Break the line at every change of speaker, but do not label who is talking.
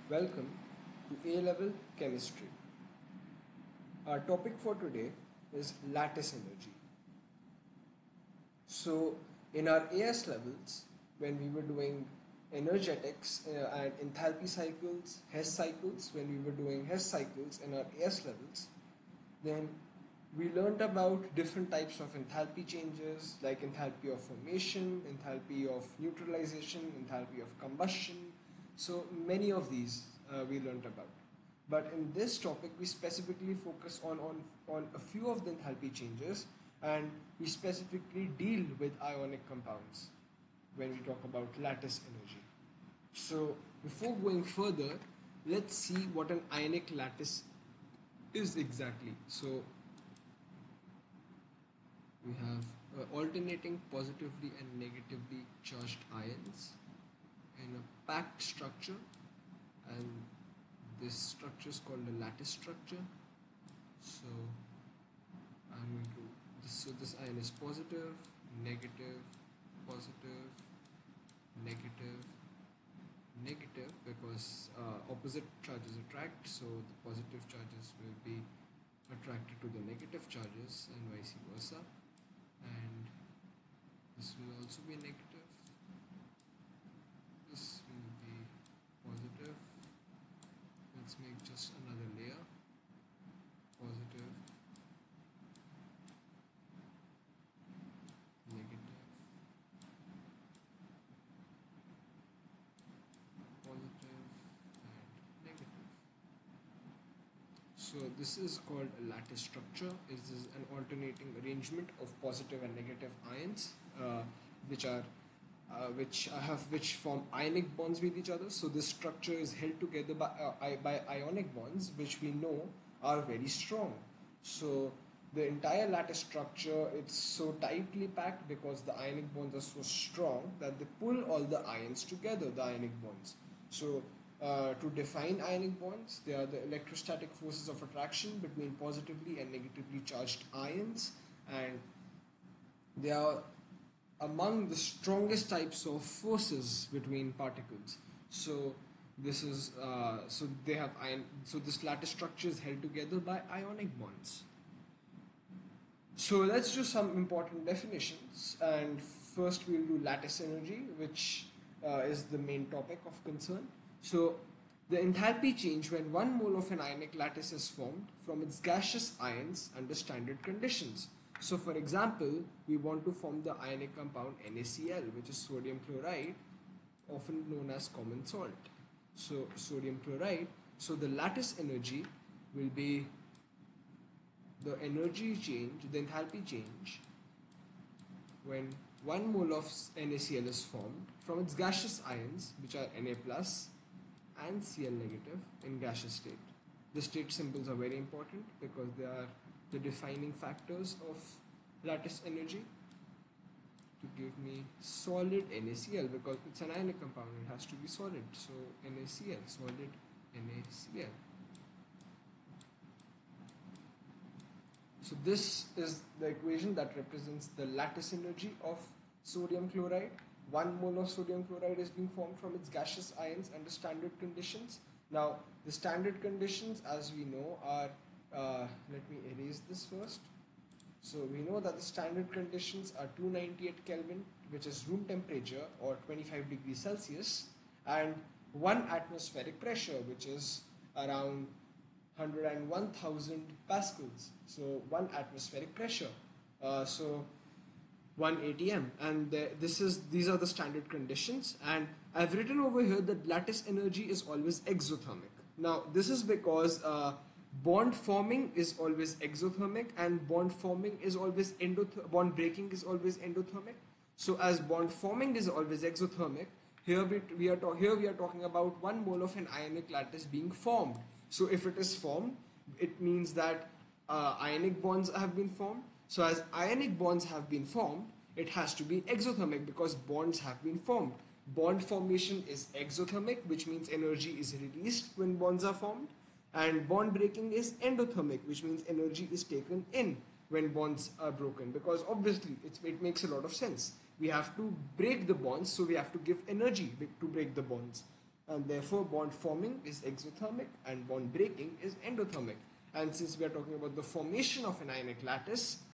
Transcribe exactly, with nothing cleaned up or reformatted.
Welcome to A-Level Chemistry. Our topic for today is lattice energy. So, in our A S levels, when we were doing energetics uh, and enthalpy cycles, Hess cycles, when we were doing Hess cycles in our A S levels, then we learned about different types of enthalpy changes like enthalpy of formation, enthalpy of neutralization, enthalpy of combustion. So many of these uh, we learned about. But in this topic, we specifically focus on, on, on a few of the enthalpy changes, and we specifically deal with ionic compounds when we talk about lattice energy. So before going further, let's see what an ionic lattice is exactly. So we have uh, alternating positively and negatively charged ions in a packed structure, and this structure is called a lattice structure. So I'm going to this, so this ion is positive, negative, positive, negative, negative, because uh, opposite charges attract, so the positive charges will be attracted to the negative charges and vice versa, and this will also be negative, this will be positive. Let's make just another layer, positive, negative, positive, and negative. So this is called a lattice structure. This is an alternating arrangement of positive and negative ions, uh, which are uh, which have which form ionic bonds with each other. So this structure is held together by uh, by ionic bonds, which we know are very strong. So the entire lattice structure, it's so tightly packed because the ionic bonds are so strong that they pull all the ions together, the ionic bonds. So uh, to define ionic bonds, they are the electrostatic forces of attraction between positively and negatively charged ions, and they are among the strongest types of forces between particles. So this is uh, so they have ion. So this lattice structure is held together by ionic bonds. So let's do some important definitions, and first we'll do lattice energy, which uh, is the main topic of concern. So the enthalpy change when one mole of an ionic lattice is formed from its gaseous ions under standard conditions. So for example, we want to form the ionic compound NaCl, which is sodium chloride, often known as common salt. So sodium chloride, so the lattice energy will be the energy change, the enthalpy change, when one mole of NaCl is formed from its gaseous ions, which are Na plus and Cl negative in gaseous state. The state symbols are very important because they are the defining factors of lattice energy. To give me solid NaCl, because it's an ionic compound, it has to be solid. So NaCl, solid NaCl. So this is the equation that represents the lattice energy of sodium chloride. One mole of sodium chloride is being formed from its gaseous ions under standard conditions. Now, the standard conditions, as we know, are, uh, let me erase this first. So we know that the standard conditions are two hundred ninety-eight Kelvin, which is room temperature, or twenty-five degrees Celsius, and one atmospheric pressure, which is around one hundred one thousand pascals. So one atmospheric pressure. Uh, so one A T M, and the, this is these are the standard conditions, and I've written over here that lattice energy is always exothermic. Now this is because uh, bond forming is always exothermic, and bond forming is always endothermic, bond breaking is always endothermic. So as bond forming is always exothermic, here we, we are to, here we are talking about one mole of an ionic lattice being formed. So if it is formed, it means that uh, ionic bonds have been formed. So as ionic bonds have been formed, it has to be exothermic because bonds have been formed. Bond formation is exothermic, which means energy is released when bonds are formed, and bond breaking is endothermic, which means energy is taken in when bonds are broken, because obviously it's, it makes a lot of sense. We have to break the bonds, so we have to give energy to break the bonds. and therefore bond forming is exothermic and bond breaking is endothermic. And since we are talking about the formation of an ionic lattice,